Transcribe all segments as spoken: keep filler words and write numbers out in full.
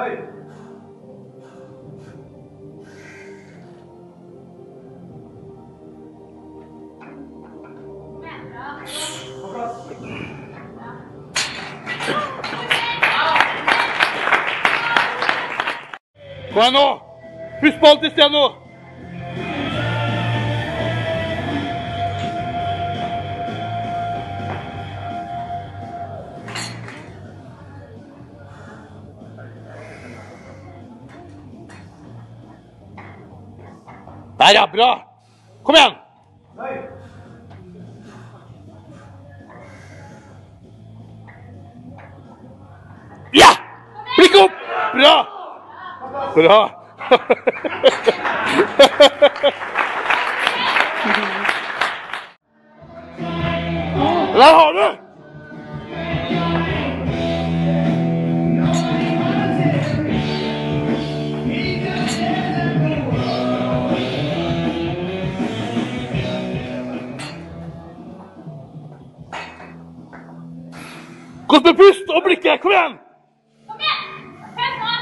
Kom igjen nå! Husk på alt i sted nå! Der ja, bra! Kom igjen! Ja! Blikk opp! Bra! Bra! Der har du! Godt med pust og blikket, kom igjen! Kom igjen! Prøv nå!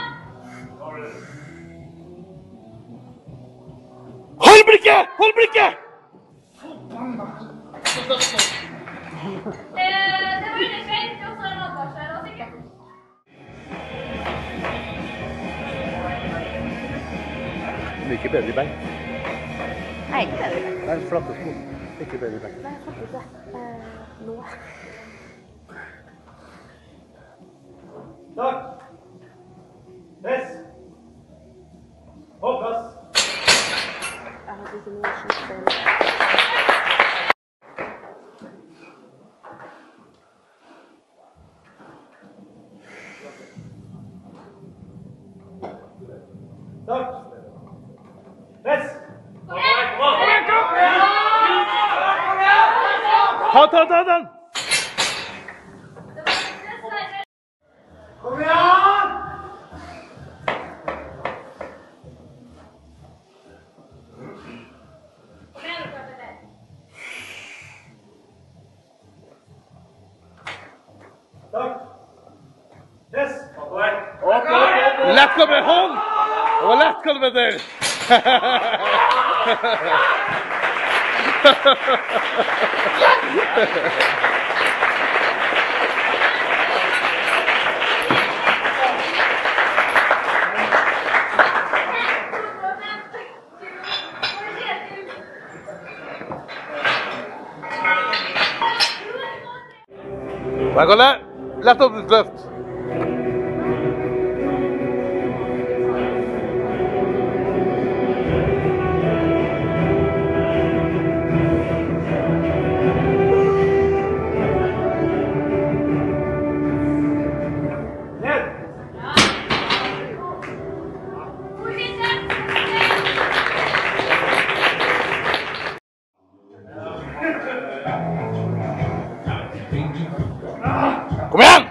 Hold blikket! Hold blikket! Eh, det var veldig fint, og så er det advarsel, og sikkert. Men ikke bedre i bein. Nei, ikke bedre i bein. Nei, flatte sko. Ikke bedre i bein. Nei, faktisk det. Eh, nå. Takk. Press. Hold plass. Jeg hadde ikke noe skjønt. Takk. Press. Kom igjen! Kom igjen, kom igjen! Ta, ta, ta den! Kom igjen! Takk. Press. Lett kom med hånd! Det var lett kom med det! Der går det. Lett oppdriftsløft. Kom igjen!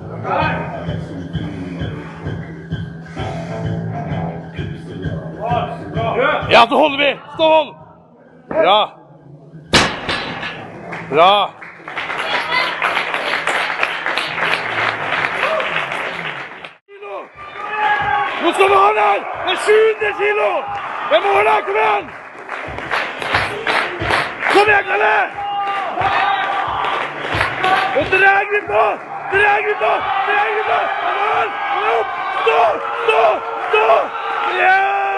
Ja, så holder vi! Stå hold! Bra! Bra! Nå skal vi ha den her! Det er sjuende kilo! Det er målet! Kom igjen! Kom igjen, Kalle! Og dreg vi på! Dreg vi på! Dreg vi på! Kom igjen! Kom opp! Stå! Stå! Stå! Ja!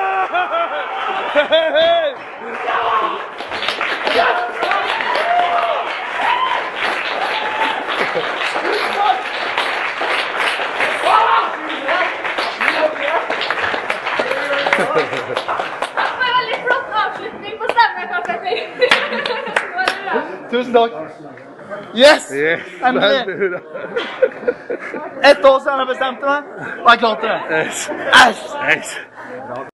Veldig flott avslutning på stemmen, Karl Petter. Tusen takk. Yes! Yes, Endelig! Ett år siden jeg bestemte meg, og jeg klarte det. Yes. Yes! Yes.